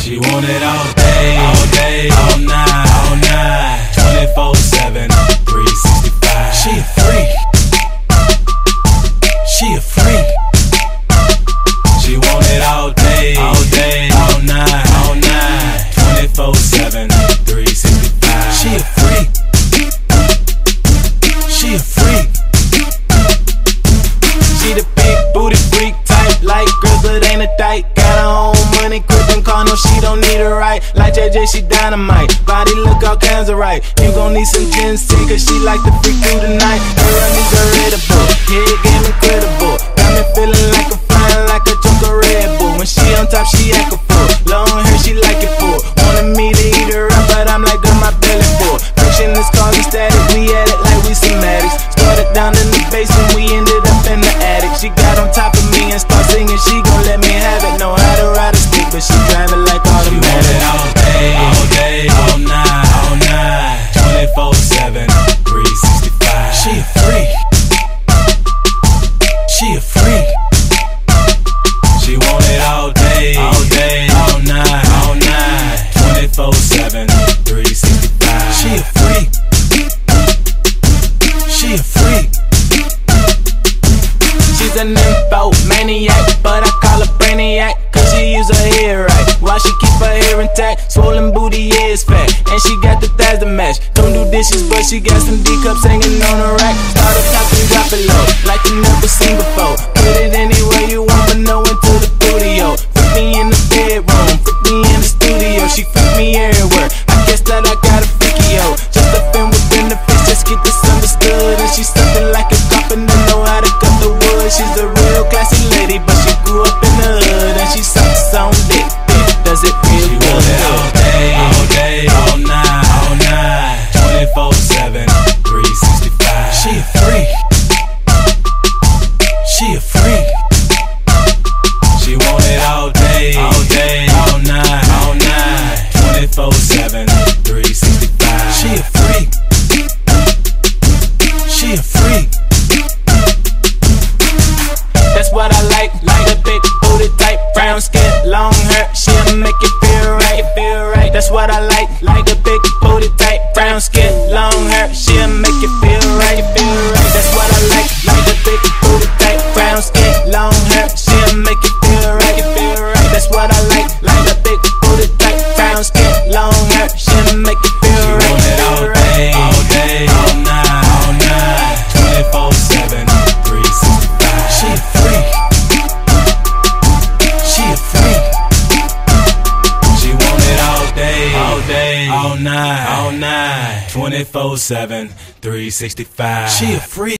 She want it all day, all night, 24/7, 365. She a freak. She a freak. She want it all day, all night, 24/7, 365. She a freak. She a freak. She the big booty freak type, like girls but ain't a dyke. Got her own money, crippin' car, no she don't need a right. Like JJ, she dynamite, body look all kinds of right. You gon' need some ginseng, cause she like to freak through the night. Her runnies are readable, head game incredible. Got me feeling like I'm flying like a chunk of Red Bull. When she on top, she act a fool. Long hair, she like it full. Wanted me to eat her up, but I'm like, girl, my belly full. Friction is causing static, we at it like we some addicts. Started down in the basement, we ended up in the attic. She got on top of me and start singing, she gon' let me have it. Know how to ride a stick, but she drive it like automatic. She want it all night, 24/7, 365. She a freak. She a freak. She want it all night, 24/7, 365. She a freak. She a freak. She's an info maniac, but I call her brainiac, cause she use her hair right, while she keep her hair intact. Swollen booty, yeah, it's fat, and she got the thighs to match. Don't do dishes, but she got some D cups hanging on her rack. Start up top and drop it low, like you never seen before. Put it anywhere you want, but no into the studio. Freak me in the bedroom, freak me in the studio. She freak me everywhere, I guess that I got a freaky-o. Just up in within the face, just get this understood. And she's something like a cop and know how to cut the wood. She's a real classy lady, but she grew up in the hood. And she sucks on dick, does it feel good? She want it all night, 24/7, 365. She a freak. She a freak. She want it all night, 24/7, 365. She a freak. She a freak. That's what I like a big booty type, brown skin, long hair, she'll make it feel right, That's what I like a big booty type, brown skin, long hair, she'll make it feel right, That's what I like a big booty type, brown skin, long hair, she'll make it feel right, That's what I like a big booty type, brown skin, long hair, she'll make it feel right. She want it all night, 24/7, 365. She a freak. She a freak. She want it all night, 24/7, 365. She a freak.